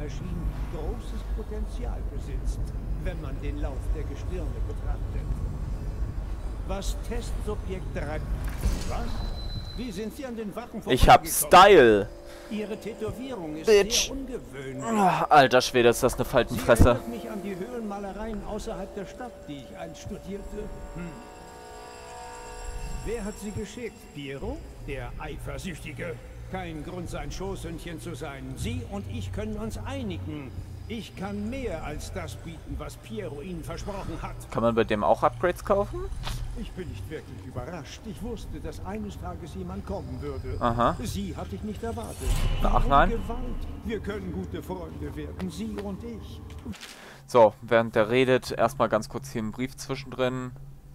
erschien, großes Potenzial besitzt, wenn man den Lauf der Gestirne betrachtet. Was Testsubjekt 3... Was? Wie sind Sie an den Wachen vorbeigekommen? Ich hab Style. Ihre Tätowierung ist Bitch. sehr ungewöhnlich. Ach, alter Schwede, ist das eine Sie Faltenfresse. erinnert mich an die Höhlenmalereien außerhalb der Stadt, die ich einst studierte. Wer hat Sie geschickt? Piero? Der Eifersüchtige. Kein Grund, sein Schoßhündchen zu sein. Sie und ich können uns einigen. Ich kann mehr als das bieten, was Piero Ihnen versprochen hat. Kann man bei dem auch Upgrades kaufen? Ich bin nicht wirklich überrascht. Ich wusste, dass eines Tages jemand kommen würde. Aha. Sie hatte ich nicht erwartet. Ach nein. Gewalt. Wir können gute Freunde werden, Sie und ich. So, während der redet, erstmal ganz kurz hier einen Brief zwischendrin.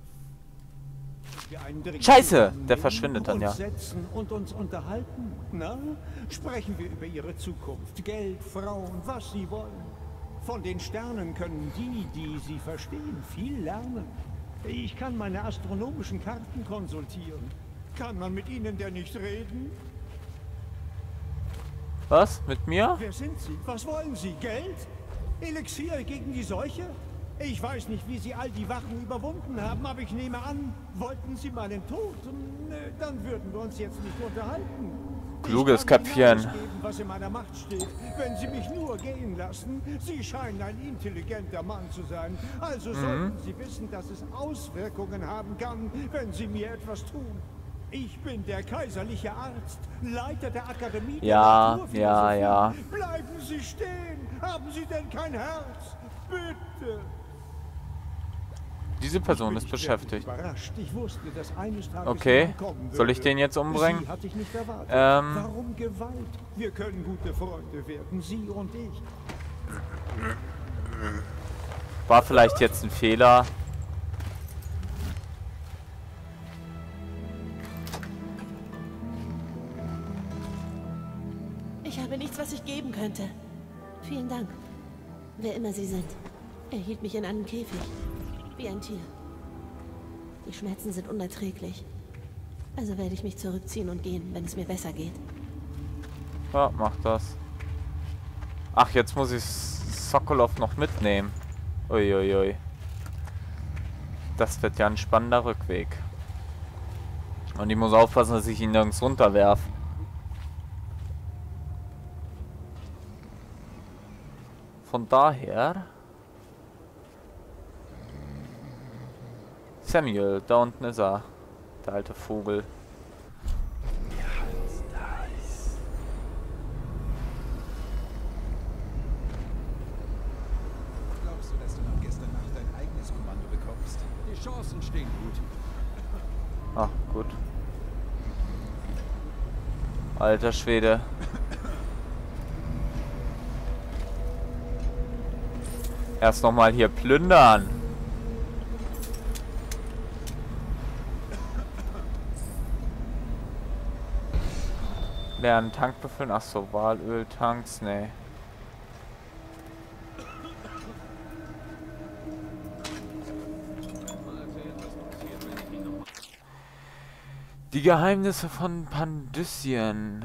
Scheiße! Der verschwindet dann ja. Setzen und uns unterhalten. Na, sprechen wir über Ihre Zukunft. Geld, Frauen, was Sie wollen. Von den Sternen können die Sie verstehen, viel lernen. Ich kann meine astronomischen Karten konsultieren. Kann man mit Ihnen denn nicht reden? Was? Mit mir? Wer sind Sie? Was wollen Sie? Geld? Elixier gegen die Seuche? Ich weiß nicht, wie Sie all die Wachen überwunden haben, aber ich nehme an, wollten Sie meinen Tod? Dann würden wir uns jetzt nicht unterhalten. Kluges Ich kann Ihnen Köpfchen. alles geben, was in meiner Macht steht, wenn Sie mich nur gehen lassen. Sie scheinen ein intelligenter Mann zu sein. Also sollten Sie wissen, dass es Auswirkungen haben kann, wenn Sie mir etwas tun. Ich bin der kaiserliche Arzt, Leiter der Akademie der Naturphilosophie. Ja. Bleiben Sie stehen! Haben Sie denn kein Herz? Bitte! Diese Person ist beschäftigt. Ich wusste, dass eines Tages Okay, kommen würde. soll ich den jetzt umbringen? Sie hatte ich nicht erwartet. Warum Gewalt? Wir können gute Freunde werden, Sie und ich. War vielleicht jetzt ein Fehler. Ich habe nichts, was ich geben könnte. Vielen Dank. Wer immer Sie sind. Er hielt mich in einem Käfig. Wie ein Tier. Die Schmerzen sind unerträglich. Also werde ich mich zurückziehen und gehen, wenn es mir besser geht. Ja, mach das. Ach, jetzt muss ich Sokolov noch mitnehmen. Uiuiui. Das wird ja ein spannender Rückweg. Und ich muss aufpassen, dass ich ihn nirgends runterwerfe. Von daher... Samuel, da unten ist er. Der alte Vogel. Glaubst du, dass du noch gestern Nacht dein eigenes Kommando bekommst? Die Chancen stehen gut. Ah, gut. Alter Schwede. Erst nochmal hier plündern. Leeren Tank befüllen. Achso, Walöltanks. Nee. Die Geheimnisse von Pandysien.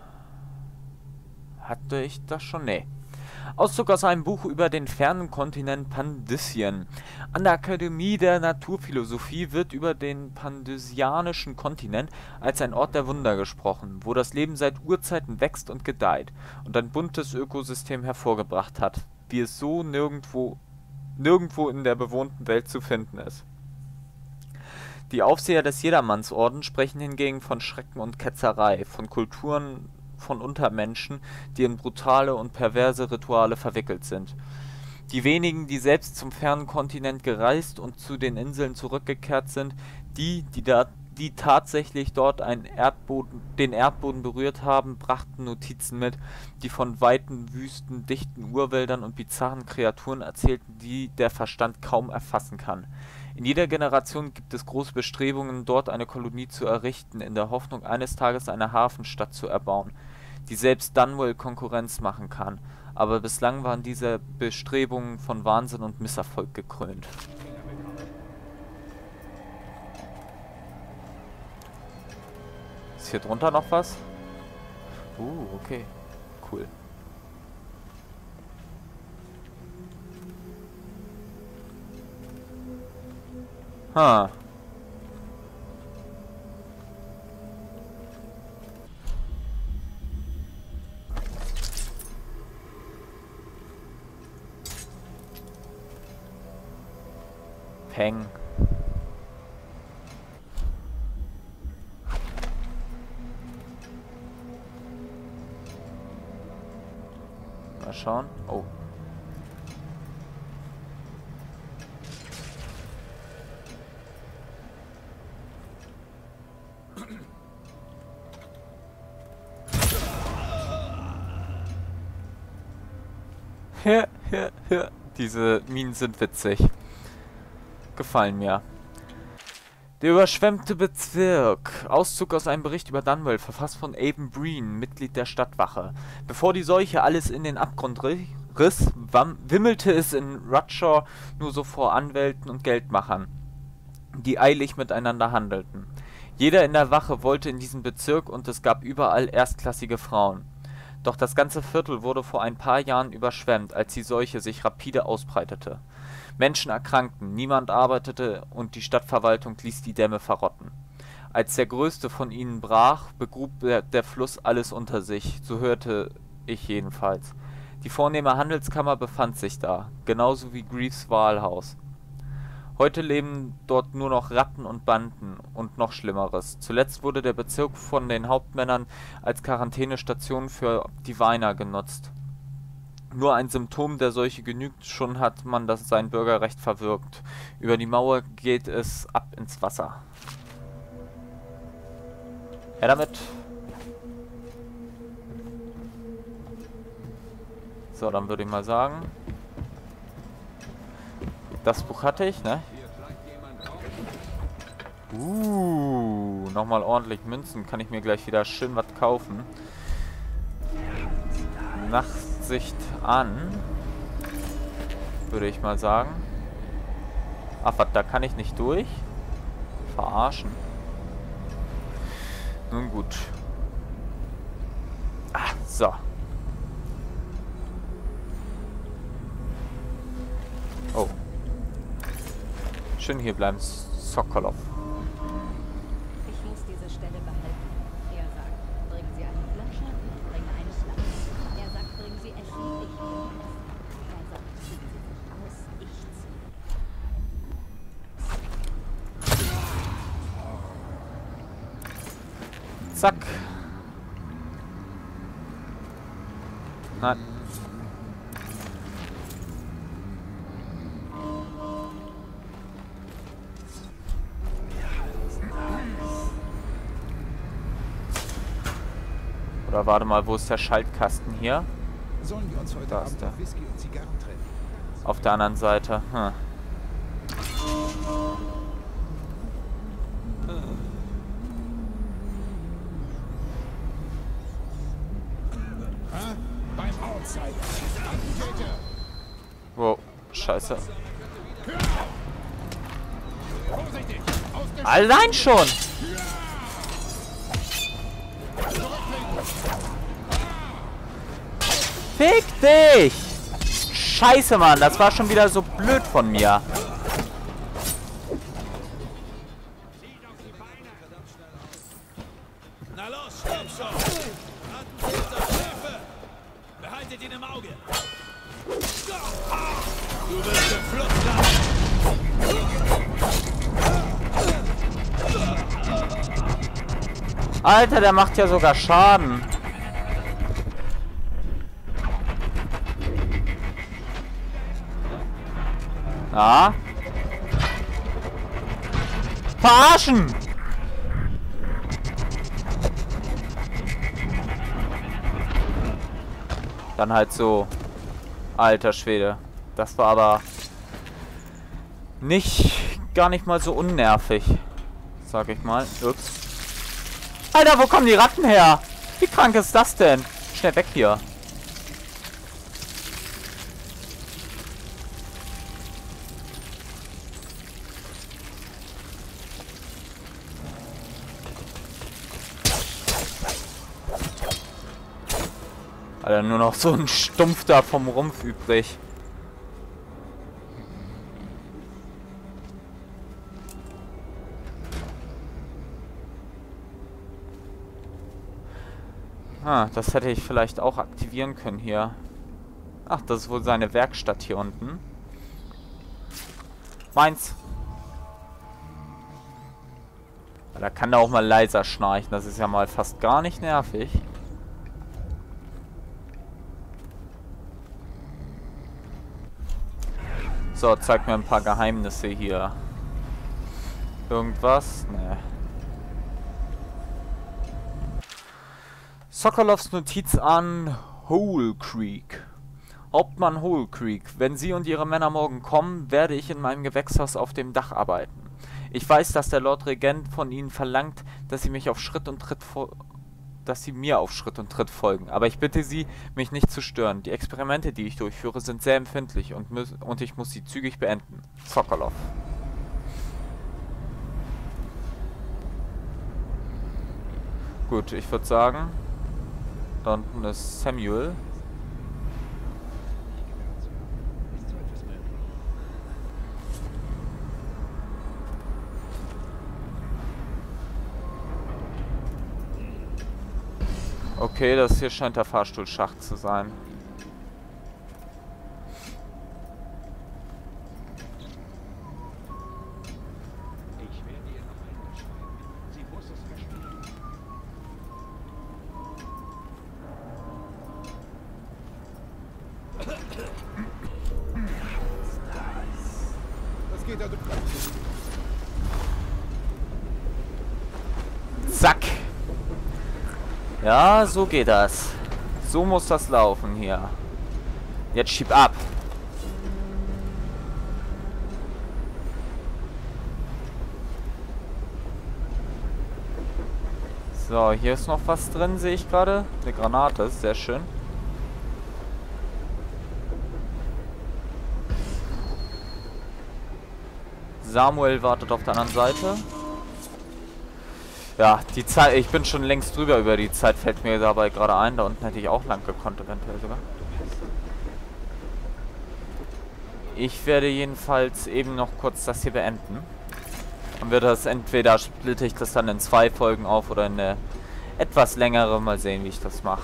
Hatte ich das schon? Nee. Auszug aus einem Buch über den fernen Kontinent Pandysien. An der Akademie der Naturphilosophie wird über den pandysianischen Kontinent als ein Ort der Wunder gesprochen, wo das Leben seit Urzeiten wächst und gedeiht und ein buntes Ökosystem hervorgebracht hat, wie es so nirgendwo in der bewohnten Welt zu finden ist. Die Aufseher des Jedermannsorden sprechen hingegen von Schrecken und Ketzerei, von Kulturen von Untermenschen, die in brutale und perverse Rituale verwickelt sind. Die wenigen, die selbst zum fernen Kontinent gereist und zu den Inseln zurückgekehrt sind, die tatsächlich dort den Erdboden berührt haben, brachten Notizen mit, die von weiten Wüsten, dichten Urwäldern und bizarren Kreaturen erzählten, die der Verstand kaum erfassen kann. In jeder Generation gibt es große Bestrebungen, dort eine Kolonie zu errichten, in der Hoffnung, eines Tages eine Hafenstadt zu erbauen, die selbst Dunwell Konkurrenz machen kann. Aber bislang waren diese Bestrebungen von Wahnsinn und Misserfolg gekrönt. Ist hier drunter noch was? Okay. Cool. Ha. Peng. Mal schauen. Oh. Diese Minen sind witzig. Gefallen mir. Der überschwemmte Bezirk. Auszug aus einem Bericht über Dunwell, verfasst von Aben Breen, Mitglied der Stadtwache. Bevor die Seuche alles in den Abgrund riss, wimmelte es in Rutshaw nur so vor Anwälten und Geldmachern, die eilig miteinander handelten. Jeder in der Wache wollte in diesen Bezirk und es gab überall erstklassige Frauen. Doch das ganze Viertel wurde vor ein paar Jahren überschwemmt, als die Seuche sich rapide ausbreitete. Menschen erkrankten, niemand arbeitete und die Stadtverwaltung ließ die Dämme verrotten. Als der größte von ihnen brach, begrub der Fluss alles unter sich, so hörte ich jedenfalls. Die vornehme Handelskammer befand sich da, genauso wie Greaves Wahlhaus. Heute leben dort nur noch Ratten und Banden und noch Schlimmeres. Zuletzt wurde der Bezirk von den Hauptmännern als Quarantänestation für Diviner genutzt. Nur ein Symptom der Seuche genügt, schon hat man sein Bürgerrecht verwirkt. Über die Mauer geht es ab ins Wasser. Ja, damit. So, dann würde ich mal sagen. Das Buch hatte ich, ne? Nochmal ordentlich Münzen. Kann ich mir gleich wieder schön was kaufen. Nachtsicht an. Würde ich mal sagen. Ach, was, da kann ich nicht durch? Verarschen. Nun gut. Ah, so. Oh. Schön hier bleiben, Sokolov. Ich muss diese Stelle behalten. Er sagt, bringen Sie eine Flasche, ich bringe eine Schlange. Er sagt, bringen Sie Essen, ich bringe es. Er sagt, ziehen Sie sich aus, ich ziehe. Zack. Nein. Oder warte mal, wo ist der Schaltkasten hier? Sollen wir uns heute Da ist Abend der. auf Whisky und Zigarren treffen? Auf der anderen Seite. Hm. Beim Outsider. Attentäter. Wow, scheiße. Vorsichtig. Aus dem Allein schon! Fick dich! Scheiße, Mann, das war schon wieder so blöd von mir. Na los, stopp schon! Attentäter, Hilfe! Behaltet ihn im Auge! Du wirst im Fluss landen! Alter, der macht ja sogar Schaden. Na? Verarschen! Dann halt so. Alter Schwede. Das war aber gar nicht mal so unnervig. Sag ich mal. Ups. Alter, wo kommen die Ratten her? Wie krank ist das denn? Schnell weg hier. Alter, nur noch so ein Stumpf da vom Rumpf übrig. Ah, das hätte ich vielleicht auch aktivieren können hier. Ach, das ist wohl seine Werkstatt hier unten. Meins. Da kann er auch mal leiser schnarchen. Das ist ja mal fast gar nicht nervig. So, zeig mir ein paar Geheimnisse hier. Irgendwas? Nee. Sokolovs Notiz an Hole Creek. Hauptmann Hole Creek. Wenn Sie und Ihre Männer morgen kommen, werde ich in meinem Gewächshaus auf dem Dach arbeiten. Ich weiß, dass der Lord Regent von Ihnen verlangt, dass Sie mir auf Schritt und Tritt folgen. Aber ich bitte Sie, mich nicht zu stören. Die Experimente, die ich durchführe, sind sehr empfindlich und ich muss sie zügig beenden. Sokolov. Gut, ich würde sagen, da unten ist Samuel. Okay, das hier scheint der Fahrstuhlschacht zu sein. Ich werde ihr noch einmal schreiben. Sie muss es verstehen. Was geht da? Zack. Ja, so geht das. So muss das laufen hier. Jetzt schieb ab. So, hier ist noch was drin, sehe ich gerade. Eine Granate, sehr schön. Samuel wartet auf der anderen Seite. Ja, die Zeit, ich bin schon längst drüber über die Zeit, fällt mir dabei gerade ein. Da unten hätte ich auch lang gekonnt, eventuell sogar. Ich werde jedenfalls eben noch kurz das hier beenden. Und wird das entweder splitte ich das dann in 2 Folgen auf oder in eine etwas längere. Mal sehen, wie ich das mache.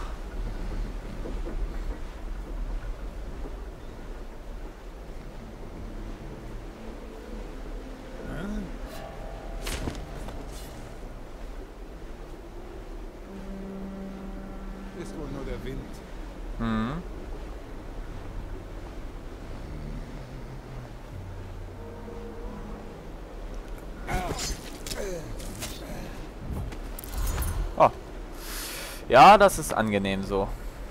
Ist wohl nur der Wind. Mhm. Oh. Ja, das ist angenehm so.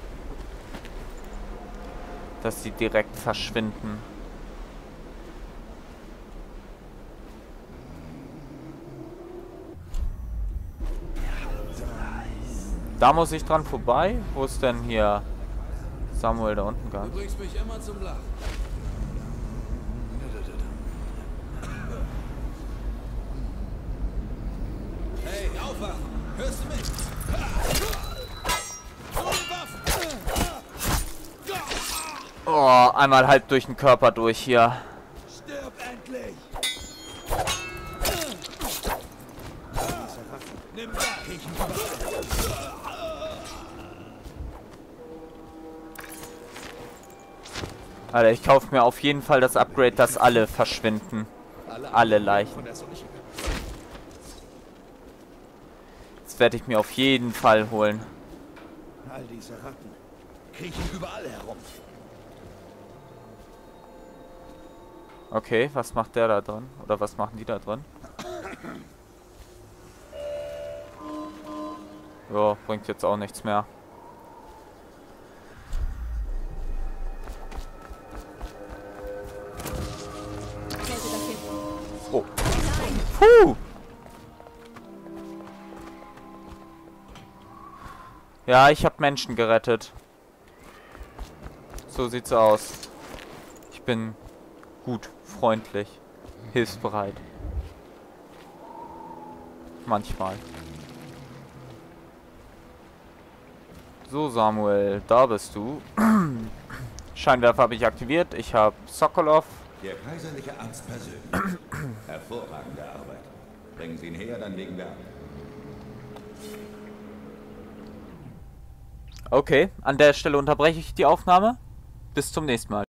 Dass sie direkt verschwinden. Da muss ich dran vorbei. Wo ist denn hier Samuel da unten ganz? Du bringst mich immer zum Lachen. Hey, aufwachen! Hörst du mich? So die Waffen! Oh, einmal halb durch den Körper durch hier. Stirb endlich! Nimm das! Alter, ich kaufe mir auf jeden Fall das Upgrade, dass alle verschwinden. Alle Leichen. Das werde ich mir auf jeden Fall holen. All diese Ratten kriechen überall herum. Okay, was macht der da drin? Oder was machen die da drin? Ja, bringt jetzt auch nichts mehr. Oh. Puh. Ja, ich habe Menschen gerettet. So sieht's aus. Ich bin gut, freundlich, hilfsbereit. Manchmal. So, Samuel, da bist du. Scheinwerfer habe ich aktiviert. Ich habe Sokolov. Der kaiserliche Arzt persönlich. Hervorragende Arbeit. Bringen Sie ihn her, dann legen wir ab. Okay, an der Stelle unterbreche ich die Aufnahme. Bis zum nächsten Mal.